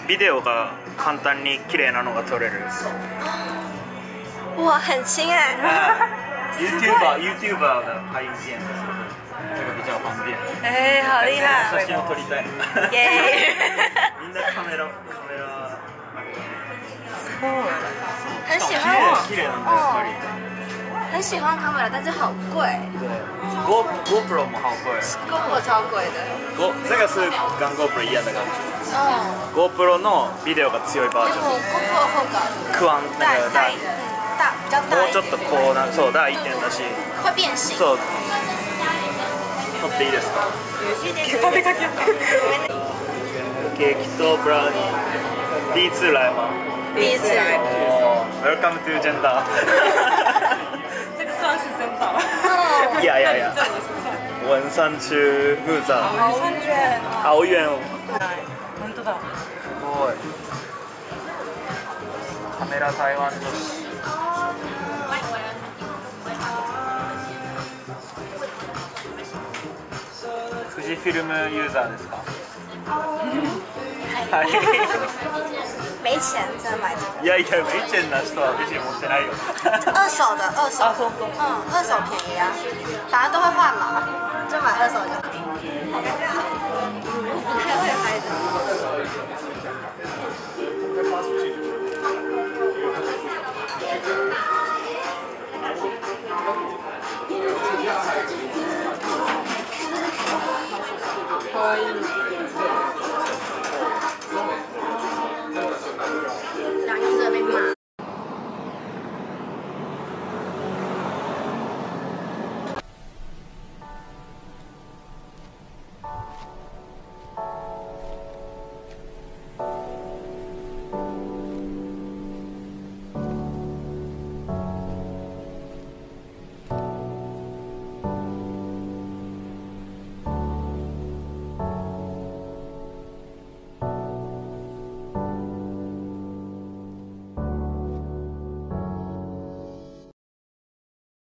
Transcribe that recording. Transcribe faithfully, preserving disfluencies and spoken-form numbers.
ビデオが簡単に綺麗なのが撮れる。 哇，很轻哎。 YouTuber YouTuber 的拍影片的时候，这个比较方便。 哎，好厉害！ 写真を撮りたい。 耶！ みんなカメラカメラ。 すごい。很喜欢我。 綺麗なんだやっぱり。 很喜欢カメラ，但是好贵。 对。Go GoPro も好贵。 GoPro 超贵的。 Go 这个是跟 GoPro 一样的感觉。 嗯。 GoPro のビデオが強いバージョン。 でも GoPro 方がクワン那个大。 大比较大。 もうちょっとこうなそう大一点だし。 会变形。 そう。撮っていいですか？ 食べかけ。 ケーキとブラウニー。第一次来吗？ 第一次来。 Welcome to Jenda。 这个算是真的。 いやいやいや。文山区木栅。好遠。 本当だ。 すごい。カメラ台湾女子。富士フィルムユーザーですか？はい。 没钱真的买这个。 いやいや没钱な人は別に持ってないよ。 二手的，二手。嗯，二手便宜啊，反正都会换嘛，就买二手就好。好尴尬。